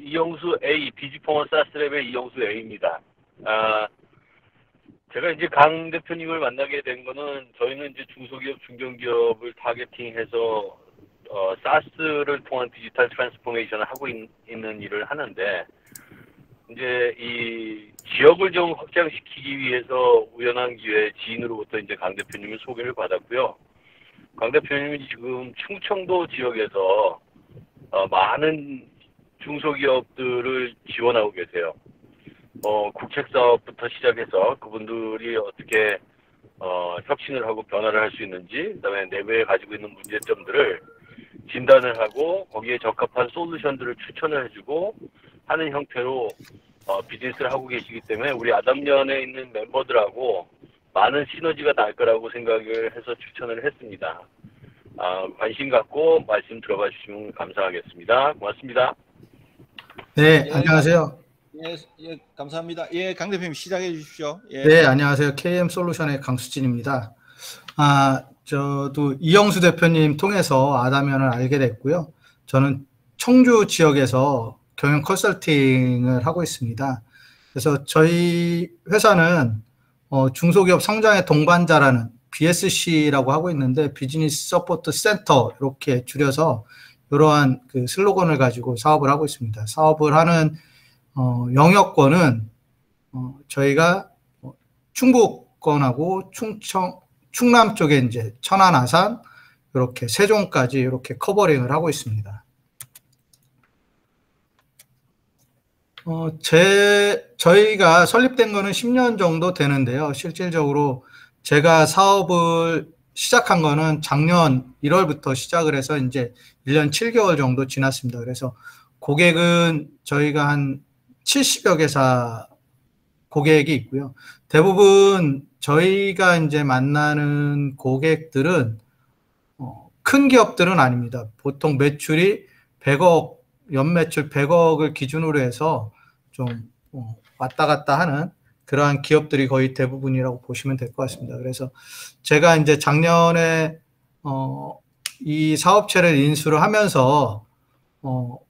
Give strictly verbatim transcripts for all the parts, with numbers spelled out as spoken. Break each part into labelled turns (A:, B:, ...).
A: 이영수 A, 비지포먼 사스랩의 이영수 A입니다. 아, 제가 이제 강 대표님을 만나게 된 거는 저희는 이제 중소기업, 중견기업을 타겟팅해서 어, 사스를 통한 디지털 트랜스포메이션을 하고 있, 있는 일을 하는데 이제 이 지역을 좀 확장시키기 위해서 우연한 기회에 지인으로부터 이제 강 대표님을 소개를 받았고요. 강 대표님이 지금 충청도 지역에서 어, 많은 중소기업들을 지원하고 계세요. 어, 국책사업부터 시작해서 그분들이 어떻게 어, 혁신을 하고 변화를 할 수 있는지, 그다음에 내부에 가지고 있는 문제점들을 진단을 하고 거기에 적합한 솔루션들을 추천을 해주고 하는 형태로 어, 비즈니스를 하고 계시기 때문에 우리 아담년에 있는 멤버들하고 많은 시너지가 날 거라고 생각을 해서 추천을 했습니다. 아, 관심 갖고 말씀 들어봐 주시면 감사하겠습니다. 고맙습니다.
B: 네,
C: 예,
B: 안녕하세요.
C: 예, 예, 감사합니다. 예, 강 대표님 시작해 주십시오. 예.
B: 네, 안녕하세요. 케이엠솔루션의 강수진입니다. 아, 저도 이영수 대표님 통해서 아담연을 알게 됐고요. 저는 청주 지역에서 경영 컨설팅을 하고 있습니다. 그래서 저희 회사는 어, 중소기업 성장의 동반자라는 비에스씨라고 하고 있는데 비즈니스 서포트 센터 이렇게 줄여서 이러한 그 슬로건을 가지고 사업을 하고 있습니다. 사업을 하는 어, 영역권은 어, 저희가 충북권하고 충청, 충남 쪽에 이제 천안, 아산, 이렇게 세종까지 이렇게 커버링을 하고 있습니다. 어, 제, 저희가 설립된 거는 십 년 정도 되는데요. 실질적으로 제가 사업을 시작한 거는 작년 일월부터 시작을 해서 이제 일 년 칠 개월 정도 지났습니다. 그래서 고객은 저희가 한 칠십여 개사 고객이 있고요. 대부분 저희가 이제 만나는 고객들은 어, 큰 기업들은 아닙니다. 보통 매출이 백억, 연매출 백억을 기준으로 해서 좀 어, 왔다 갔다 하는 그러한 기업들이 거의 대부분이라고 보시면 될 것 같습니다. 그래서 제가 이제 작년에 어, 이 사업체를 인수를 하면서 어,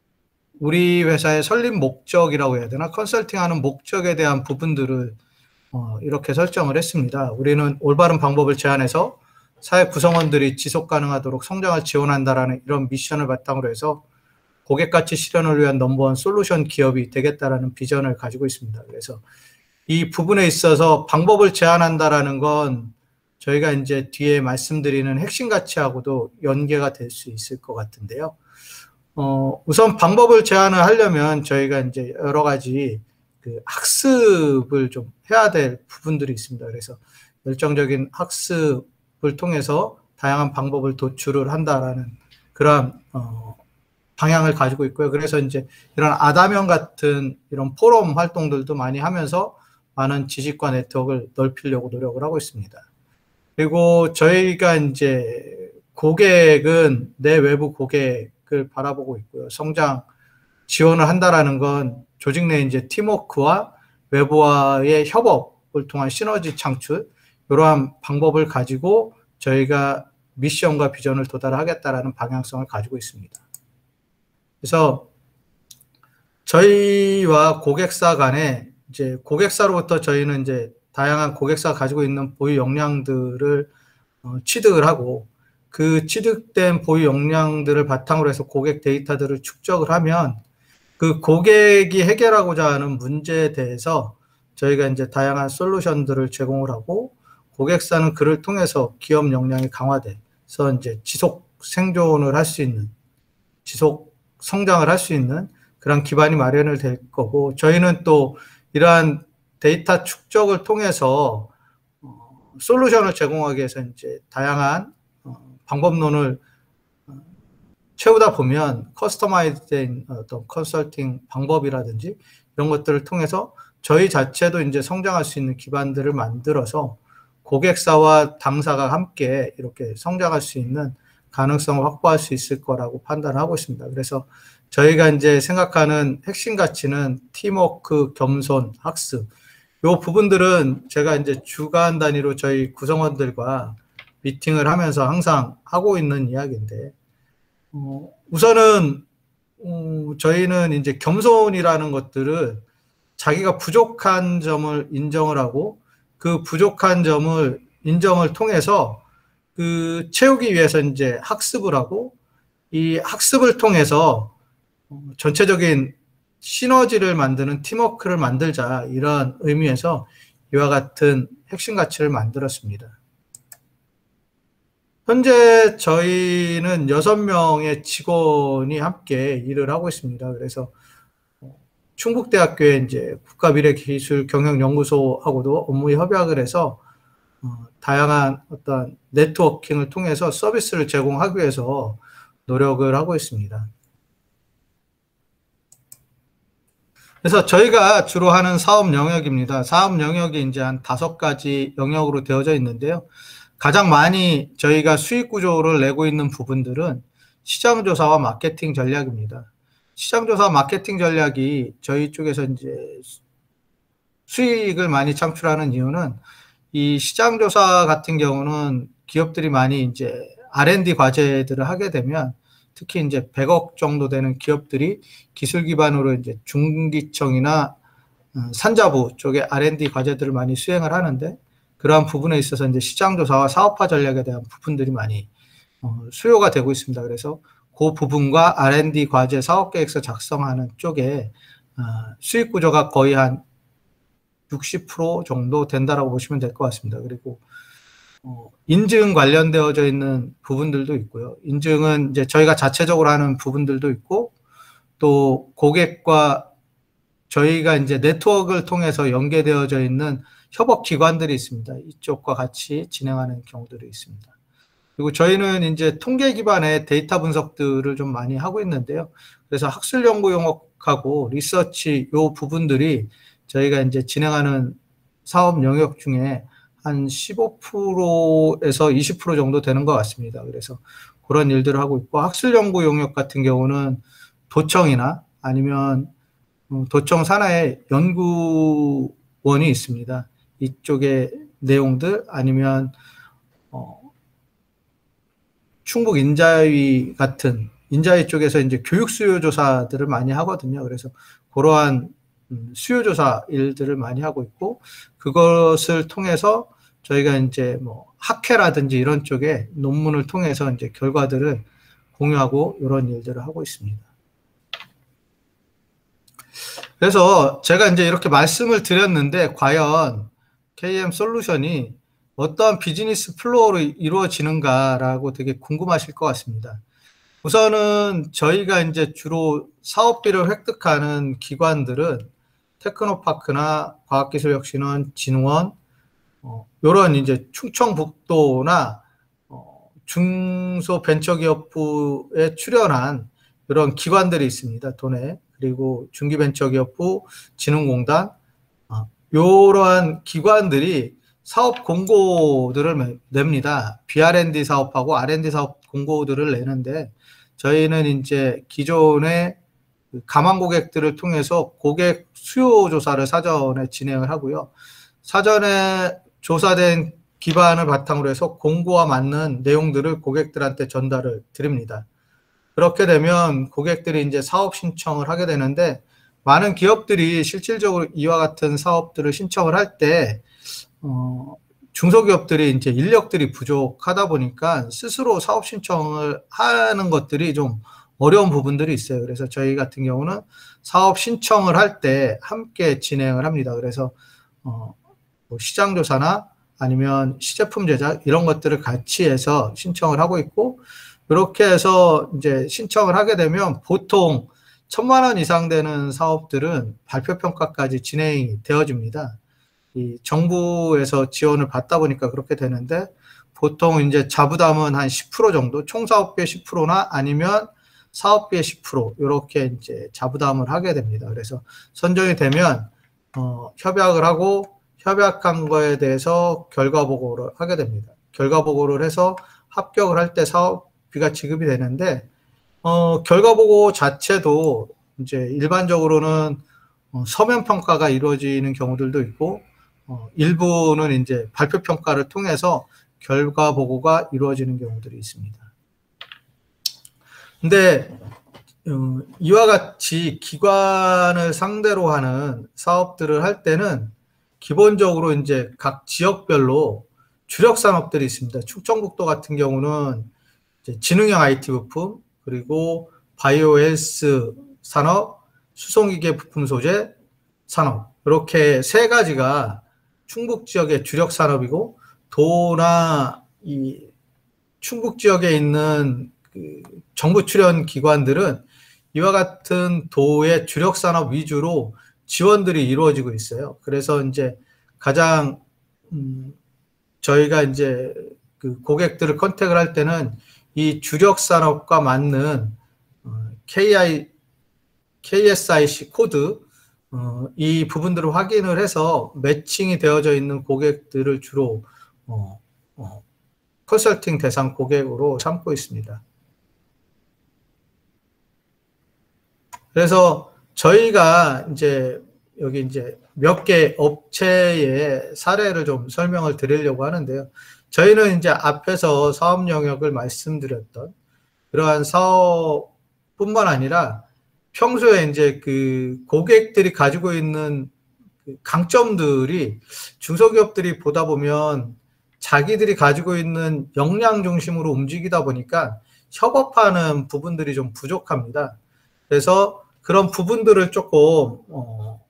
B: 우리 회사의 설립 목적이라고 해야 되나? 컨설팅하는 목적에 대한 부분들을 어, 이렇게 설정을 했습니다. 우리는 올바른 방법을 제안해서 사회 구성원들이 지속 가능하도록 성장을 지원한다라는 이런 미션을 바탕으로 해서 고객가치 실현을 위한 넘버원 솔루션 기업이 되겠다라는 비전을 가지고 있습니다. 그래서 이 부분에 있어서 방법을 제안한다라는 건 저희가 이제 뒤에 말씀드리는 핵심 가치하고도 연계가 될 수 있을 것 같은데요. 어, 우선 방법을 제안을 하려면 저희가 이제 여러 가지 그 학습을 좀 해야 될 부분들이 있습니다. 그래서 열정적인 학습을 통해서 다양한 방법을 도출을 한다라는 그런, 어, 방향을 가지고 있고요. 그래서 이제 이런 아담연 같은 이런 포럼 활동들도 많이 하면서 많은 지식과 네트워크를 넓히려고 노력을 하고 있습니다. 그리고 저희가 이제 고객은 내 외부 고객을 바라보고 있고요. 성장 지원을 한다라는 건 조직 내 이제 팀워크와 외부와의 협업을 통한 시너지 창출, 이러한 방법을 가지고 저희가 미션과 비전을 도달하겠다라는 방향성을 가지고 있습니다. 그래서 저희와 고객사 간에 이제 고객사로부터 저희는 이제 다양한 고객사가 가지고 있는 보유 역량들을 어, 취득을 하고 그 취득된 보유 역량들을 바탕으로 해서 고객 데이터들을 축적을 하면 그 고객이 해결하고자 하는 문제에 대해서 저희가 이제 다양한 솔루션들을 제공을 하고 고객사는 그를 통해서 기업 역량이 강화돼서 이제 지속 생존을 할 수 있는, 지속 성장을 할 수 있는 그런 기반이 마련을 될 거고, 저희는 또 이러한 데이터 축적을 통해서 어, 솔루션을 제공하기 위해서 이제 다양한 어, 방법론을 어, 채우다 보면 커스터마이즈된 어떤 컨설팅 방법이라든지 이런 것들을 통해서 저희 자체도 이제 성장할 수 있는 기반들을 만들어서 고객사와 당사가 함께 이렇게 성장할 수 있는 가능성을 확보할 수 있을 거라고 판단하고 있습니다. 그래서 저희가 이제 생각하는 핵심 가치는 팀워크, 겸손, 학습. 요 부분들은 제가 이제 주간 단위로 저희 구성원들과 미팅을 하면서 항상 하고 있는 이야기인데, 어, 우선은 어, 저희는 이제 겸손이라는 것들을 자기가 부족한 점을 인정을 하고 그 부족한 점을 인정을 통해서 그 채우기 위해서 이제 학습을 하고 이 학습을 통해서 전체적인 시너지를 만드는 팀워크를 만들자 이런 의미에서 이와 같은 핵심 가치를 만들었습니다. 현재 저희는 여섯 명의 직원이 함께 일을 하고 있습니다. 그래서 충북대학교의 이제 국가미래기술경영연구소하고도 업무 협약을 해서 어, 다양한 어떤 네트워킹을 통해서 서비스를 제공하기 위해서 노력을 하고 있습니다. 그래서 저희가 주로 하는 사업 영역입니다. 사업 영역이 이제 한 다섯 가지 영역으로 되어져 있는데요. 가장 많이 저희가 수익 구조를 내고 있는 부분들은 시장조사와 마케팅 전략입니다. 시장조사 마케팅 전략이 저희 쪽에서 이제 수익을 많이 창출하는 이유는 이 시장조사 같은 경우는 기업들이 많이 이제 알 앤 디 과제들을 하게 되면 특히 이제 백억 정도 되는 기업들이 기술 기반으로 이제 중기청이나 산자부 쪽에 알 앤 디 과제들을 많이 수행을 하는데 그러한 부분에 있어서 이제 시장조사와 사업화 전략에 대한 부분들이 많이 수요가 되고 있습니다. 그래서 그 부분과 알 앤 디 과제 사업계획서 작성하는 쪽에 수익 구조가 거의 한 육십 퍼센트 정도 된다라고 보시면 될 것 같습니다. 그리고 인증 관련되어져 있는 부분들도 있고요. 인증은 이제 저희가 자체적으로 하는 부분들도 있고 또 고객과 저희가 이제 네트워크를 통해서 연계되어져 있는 협업 기관들이 있습니다. 이쪽과 같이 진행하는 경우들이 있습니다. 그리고 저희는 이제 통계 기반의 데이터 분석들을 좀 많이 하고 있는데요. 그래서 학술 연구 영역하고 리서치 요 부분들이 저희가 이제 진행하는 사업 영역 중에 한 십오 퍼센트에서 이십 퍼센트 정도 되는 것 같습니다. 그래서 그런 일들을 하고 있고 학술 연구 영역 같은 경우는 도청이나 아니면 도청 산하의 연구원이 있습니다. 이쪽의 내용들 아니면 어, 충북 인자위 같은 인자위 쪽에서 이제 교육 수요 조사들을 많이 하거든요. 그래서 그러한 수요조사 일들을 많이 하고 있고 그것을 통해서 저희가 이제 뭐 학회라든지 이런 쪽에 논문을 통해서 이제 결과들을 공유하고 이런 일들을 하고 있습니다. 그래서 제가 이제 이렇게 말씀을 드렸는데 과연 케이엠 솔루션이 어떠한 비즈니스 플로우로 이루어지는가라고 되게 궁금하실 것 같습니다. 우선은 저희가 이제 주로 사업비를 획득하는 기관들은 테크노파크나 과학기술혁신원, 진흥원, 어, 이런 이제 충청북도나 어, 중소벤처기업부에 출연한 이런 기관들이 있습니다. 도내 그리고 중기벤처기업부, 진흥공단 어, 이러한 기관들이 사업 공고들을 냅니다. 비 알 앤 디 사업하고 알 앤 디 사업 공고들을 내는데 저희는 이제 기존의 가망 고객들을 통해서 고객 수요 조사를 사전에 진행을 하고요. 사전에 조사된 기반을 바탕으로 해서 공고와 맞는 내용들을 고객들한테 전달을 드립니다. 그렇게 되면 고객들이 이제 사업 신청을 하게 되는데 많은 기업들이 실질적으로 이와 같은 사업들을 신청을 할 때 어, 중소기업들이 이제 인력들이 부족하다 보니까 스스로 사업 신청을 하는 것들이 좀 어려운 부분들이 있어요. 그래서 저희 같은 경우는 사업 신청을 할 때 함께 진행을 합니다. 그래서 어, 뭐 시장조사나 아니면 시제품 제작 이런 것들을 같이 해서 신청을 하고 있고 이렇게 해서 이제 신청을 하게 되면 보통 천만 원 이상 되는 사업들은 발표평가까지 진행이 되어집니다. 이 정부에서 지원을 받다 보니까 그렇게 되는데 보통 이제 자부담은 한 십 퍼센트 정도, 총 사업비의 십 퍼센트나 아니면 사업비의 십 퍼센트 이렇게 이제 자부담을 하게 됩니다. 그래서 선정이 되면 어, 협약을 하고 협약한 거에 대해서 결과 보고를 하게 됩니다. 결과 보고를 해서 합격을 할 때 사업비가 지급이 되는데 어, 결과 보고 자체도 이제 일반적으로는 어, 서면 평가가 이루어지는 경우들도 있고 어, 일부는 이제 발표 평가를 통해서 결과 보고가 이루어지는 경우들이 있습니다. 근데 어, 이와 같이 기관을 상대로 하는 사업들을 할 때는 기본적으로 이제 각 지역별로 주력 산업들이 있습니다. 충청북도 같은 경우는 이제 지능형 아이티 부품, 그리고 바이오 헬스 산업, 수송기계 부품 소재 산업, 이렇게 세 가지가 충북 지역의 주력 산업이고, 도나 이 충북 지역에 있는 그 정부 출연 기관들은 이와 같은 도의 주력 산업 위주로 지원들이 이루어지고 있어요. 그래서 이제 가장 음 저희가 이제 그 고객들을 컨택을 할 때는 이 주력 산업과 맞는 어 케이아이, 케이에스아이씨 코드 어 이 부분들을 확인을 해서 매칭이 되어져 있는 고객들을 주로 어 어 컨설팅 대상 고객으로 삼고 있습니다. 그래서 저희가 이제 여기 이제 몇 개 업체의 사례를 좀 설명을 드리려고 하는데요. 저희는 이제 앞에서 사업 영역을 말씀드렸던 그러한 사업뿐만 아니라 평소에 이제 그 고객들이 가지고 있는 그 강점들이 중소기업들이 보다 보면 자기들이 가지고 있는 역량 중심으로 움직이다 보니까 협업하는 부분들이 좀 부족합니다. 그래서 그런 부분들을 조금 어,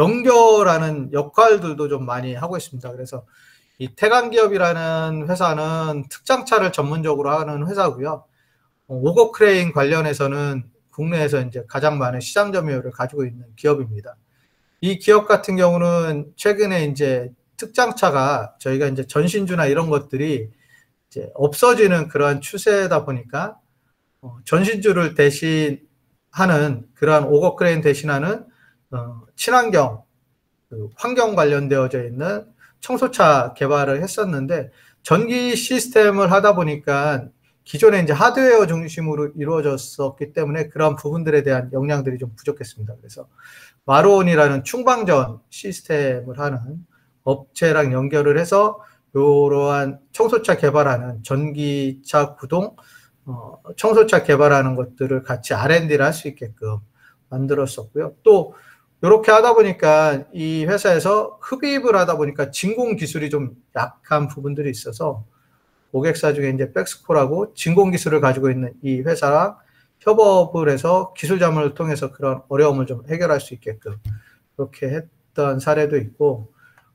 B: 연결하는 역할들도 좀 많이 하고 있습니다. 그래서 이 태강기업이라는 회사는 특장차를 전문적으로 하는 회사고요. 어, 오거크레인 관련해서는 국내에서 이제 가장 많은 시장 점유율을 가지고 있는 기업입니다. 이 기업 같은 경우는 최근에 이제 특장차가 저희가 이제 전신주나 이런 것들이 이제 없어지는 그러한 추세다 보니까 어, 전신주를 대신 하는 그러한 오거크레인 대신하는 어, 친환경 그 환경 관련되어져 있는 청소차 개발을 했었는데 전기 시스템을 하다 보니까 기존에 이제 하드웨어 중심으로 이루어졌었기 때문에 그런 부분들에 대한 역량들이 좀 부족했습니다. 그래서 마로온이라는 충방전 시스템을 하는 업체랑 연결을 해서 이러한 청소차 개발하는 전기차 구동 어, 청소차 개발하는 것들을 같이 알앤디를 할 수 있게끔 만들었었고요. 또 이렇게 하다 보니까 이 회사에서 흡입을 하다 보니까 진공 기술이 좀 약한 부분들이 있어서 고객사 중에 이제 백스코라고 진공 기술을 가지고 있는 이 회사랑 협업을 해서 기술 자문을 통해서 그런 어려움을 좀 해결할 수 있게끔 그렇게 했던 사례도 있고,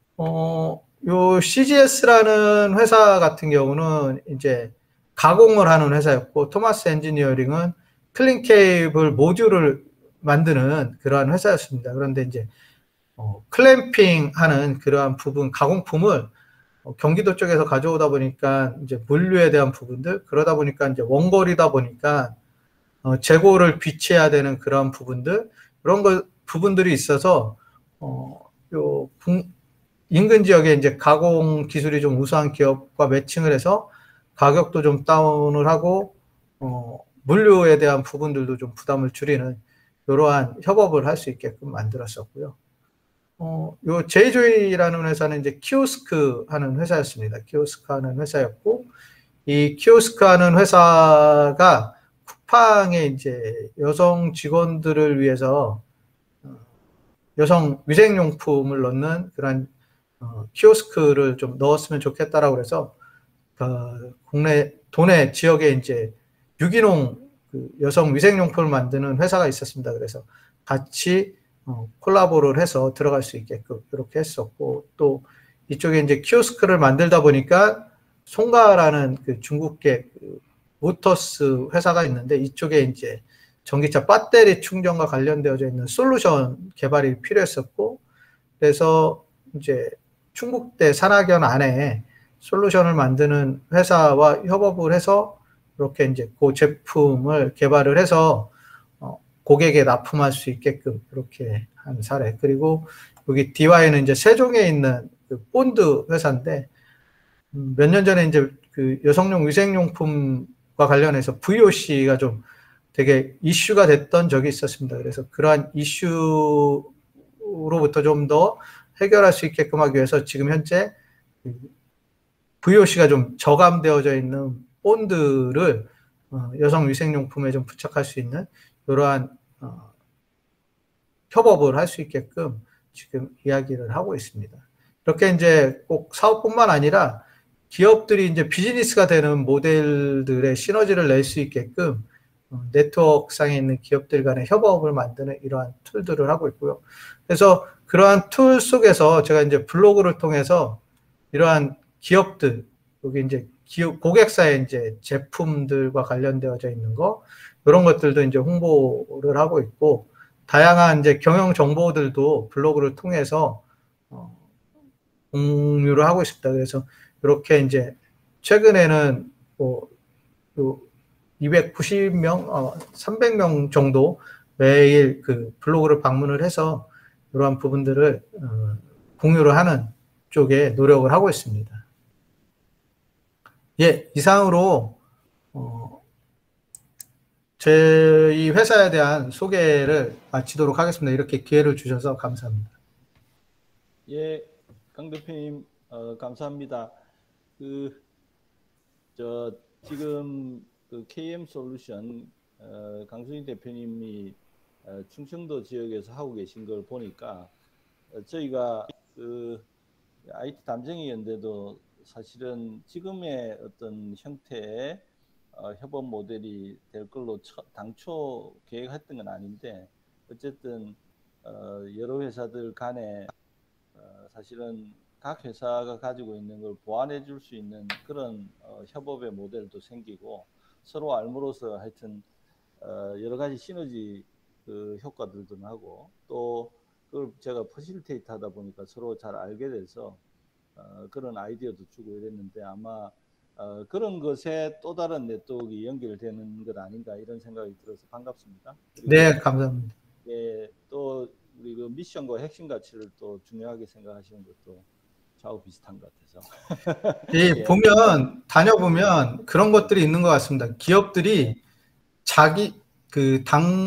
B: 어, 요 씨지에스라는 회사 같은 경우는 이제 가공을 하는 회사였고, 토마스 엔지니어링은 클린 케이블 모듈을 만드는 그러한 회사였습니다. 그런데 이제 어, 클램핑 하는 그러한 부분, 가공품을 어, 경기도 쪽에서 가져오다 보니까 이제 물류에 대한 부분들, 그러다 보니까 이제 원거리다 보니까 어, 재고를 비치해야 되는 그런 부분들, 그런 거 부분들이 있어서 어, 요 국, 인근 지역에 이제 가공 기술이 좀 우수한 기업과 매칭을 해서 가격도 좀 다운을 하고 어, 물류에 대한 부분들도 좀 부담을 줄이는 이러한 협업을 할 수 있게끔 만들었었고요. 어, 요 제이조이라는 회사는 이제 키오스크 하는 회사였습니다. 키오스크 하는 회사였고, 이 키오스크 하는 회사가 쿠팡에 이제 여성 직원들을 위해서 여성 위생용품을 넣는 그런 어, 키오스크를 좀 넣었으면 좋겠다라고 그래서 어, 국내 도내 지역에 이제 유기농 그 여성 위생용품을 만드는 회사가 있었습니다. 그래서 같이 어, 콜라보를 해서 들어갈 수 있게끔 이렇게 했었고, 또 이쪽에 이제 키오스크를 만들다 보니까 송가라는 그 중국계 그 모터스 회사가 있는데 이쪽에 이제 전기차 배터리 충전과 관련되어져 있는 솔루션 개발이 필요했었고, 그래서 이제 충북대 산학연 안에 솔루션을 만드는 회사와 협업을 해서 이렇게 이제 그 제품을 개발을 해서 어, 고객에 납품할 수 있게끔 이렇게 한 사례. 그리고 여기 디와이는 이제 세종에 있는 그 본드 회사인데 음, 몇 년 전에 이제 그 여성용 위생용품과 관련해서 브이오씨가 좀 되게 이슈가 됐던 적이 있었습니다. 그래서 그러한 이슈로부터 좀 더 해결할 수 있게끔 하기 위해서 지금 현재 브이오씨가 좀 저감되어져 있는 본드를 여성 위생용품에 좀 부착할 수 있는 이러한 어, 협업을 할 수 있게끔 지금 이야기를 하고 있습니다. 이렇게 이제 꼭 사업뿐만 아니라 기업들이 이제 비즈니스가 되는 모델들의 시너지를 낼 수 있게끔 네트워크상에 있는 기업들 간의 협업을 만드는 이러한 툴들을 하고 있고요. 그래서 그러한 툴 속에서 제가 이제 블로그를 통해서 이러한 기업들, 여기 이제 기업, 고객사의 이제 제품들과 관련되어져 있는 거, 이런 것들도 이제 홍보를 하고 있고, 다양한 이제 경영 정보들도 블로그를 통해서 어, 공유를 하고 있습니다. 그래서 이렇게 이제 최근에는 뭐 이백구십 명, 어, 삼백 명 정도 매일 그 블로그를 방문을 해서 이러한 부분들을 어, 공유를 하는 쪽에 노력을 하고 있습니다. 예, 이상으로 어, 저희 회사에 대한 소개를 마치도록 하겠습니다. 이렇게 기회를 주셔서 감사합니다.
C: 예, 강 대표님 어, 감사합니다. 그 저 지금 그 케이엠 솔루션 어, 강수진 대표님이 어, 충청도 지역에서 하고 계신 걸 보니까 어, 저희가 그 아이티 담쟁이 연대도 사실은 지금의 어떤 형태의 어, 협업 모델이 될 걸로 처, 당초 계획했던 건 아닌데 어쨌든 어, 여러 회사들 간에 어, 사실은 각 회사가 가지고 있는 걸 보완해 줄 수 있는 그런 어, 협업의 모델도 생기고 서로 알므로써 하여튼 어, 여러 가지 시너지 그 효과들도 나고 또 그걸 제가 퍼실테이트 하다 보니까 서로 잘 알게 돼서 어, 그런 아이디어도 주고 이랬는데 아마 어, 그런 것에 또 다른 네트워크가 연결되는 것 아닌가 이런 생각이 들어서 반갑습니다.
B: 네, 감사합니다.
C: 예, 또 우리 그 미션과 핵심 가치를 또 중요하게 생각하시는 것도 좌우 비슷한 것 같아서.
B: 예,
C: 예.
B: 보면 다녀보면 그런 것들이 있는 것 같습니다. 기업들이 자기 그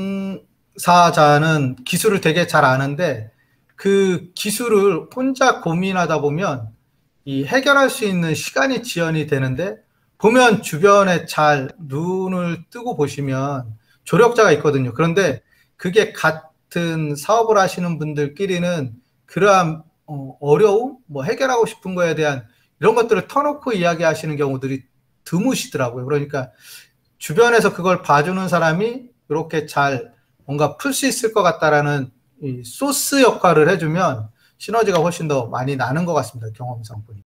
B: 당사자는 기술을 되게 잘 아는데 그 기술을 혼자 고민하다 보면 이 해결할 수 있는 시간이 지연이 되는데 보면 주변에 잘 눈을 뜨고 보시면 조력자가 있거든요. 그런데 그게 같은 사업을 하시는 분들끼리는 그러한 어, 어려움, 뭐 해결하고 싶은 거에 대한 이런 것들을 터놓고 이야기하시는 경우들이 드무시더라고요. 그러니까 주변에서 그걸 봐주는 사람이 이렇게 잘 뭔가 풀 수 있을 것 같다라는 이 소스 역할을 해주면 시너지가 훨씬 더 많이 나는 것 같습니다. 경험상 보니까.